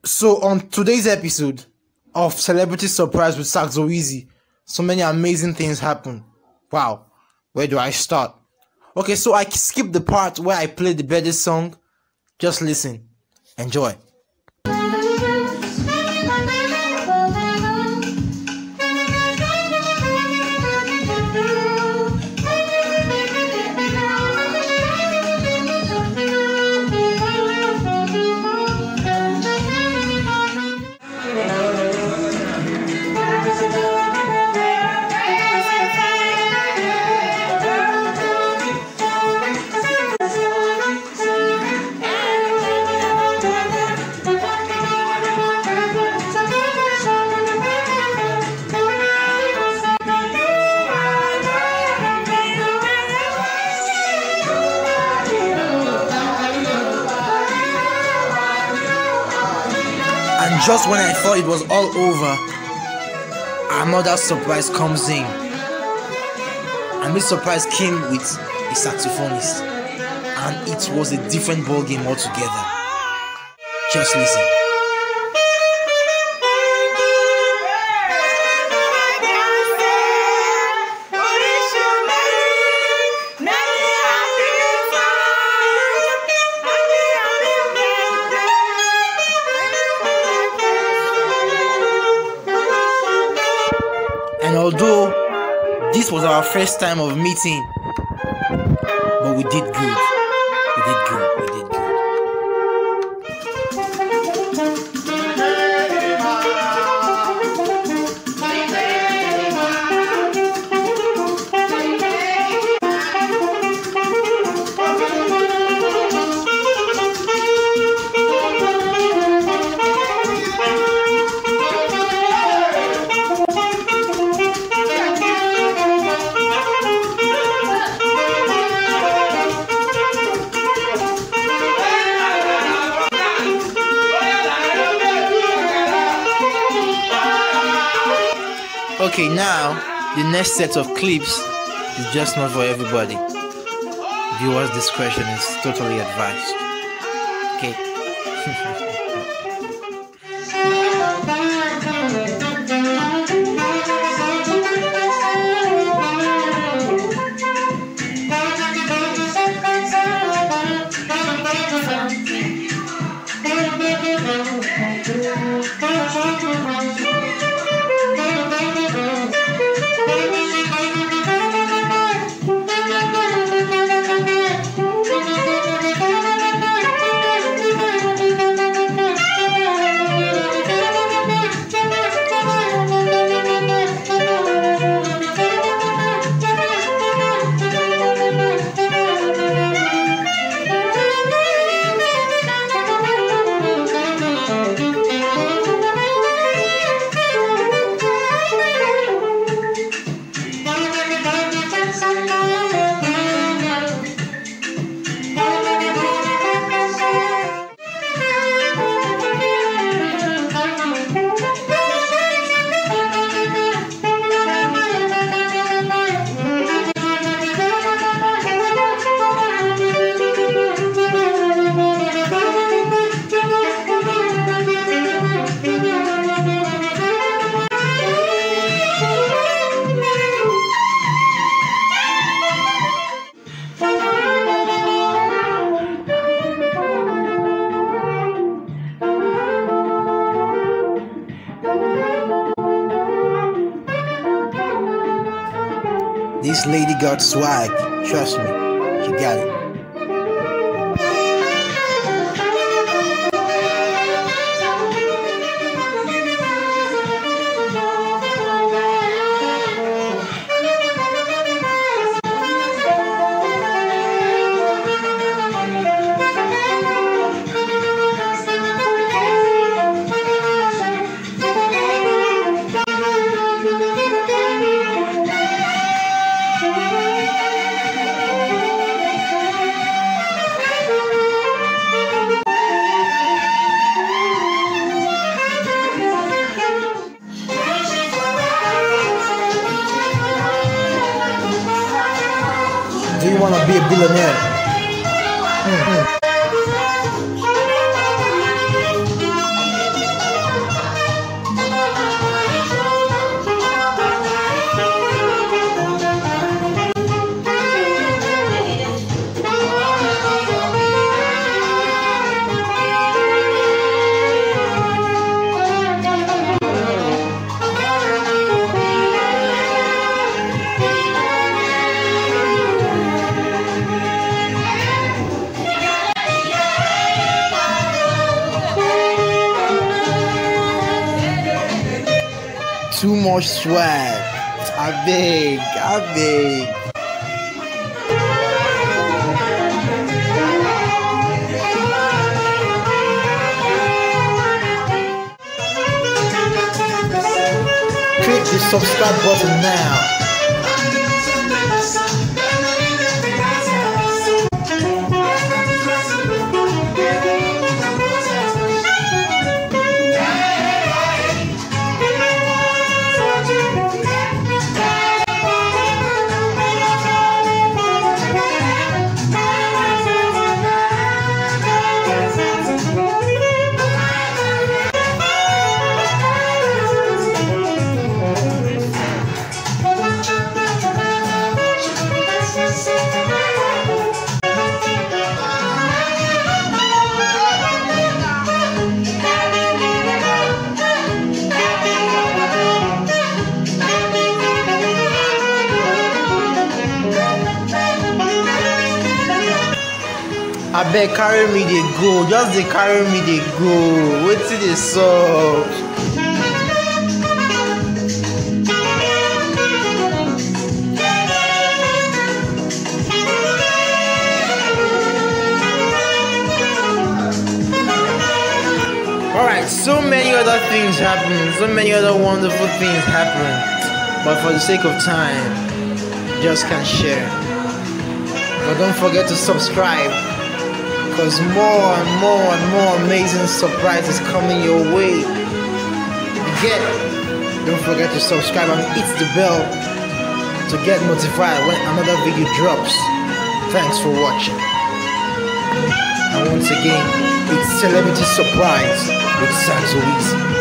So on today's episode of Celebrity Surprise with Saxo Easy, so many amazing things happen. Wow, where do I start? Okay, so I skipped the part where I played the birthday song. Just listen, enjoy. And just when I thought it was all over, another surprise comes in. And this surprise came with a saxophonist. And it was a different ball game altogether. Just listen. And although this was our first time of meeting, but we did good. We did good. We did good. Okay, now the next set of clips is just not for everybody. Viewers' discretion is totally advised. Okay. This lady got swag, trust me, she got it. Do you want to be a billionaire? much swag. I beg. Click the subscribe button now. I beg, carry me dey go, just dey carry me dey go. Wetin dey sup? Alright, so many other things happen, so many other wonderful things happen, but for the sake of time, just can't share. But don't forget to subscribe, because more and more amazing surprises coming your way. Again, don't forget to subscribe and hit the bell to get notified when another video drops. Thanks for watching. And once again, it's Celebrity Surprise with Saxo Easy.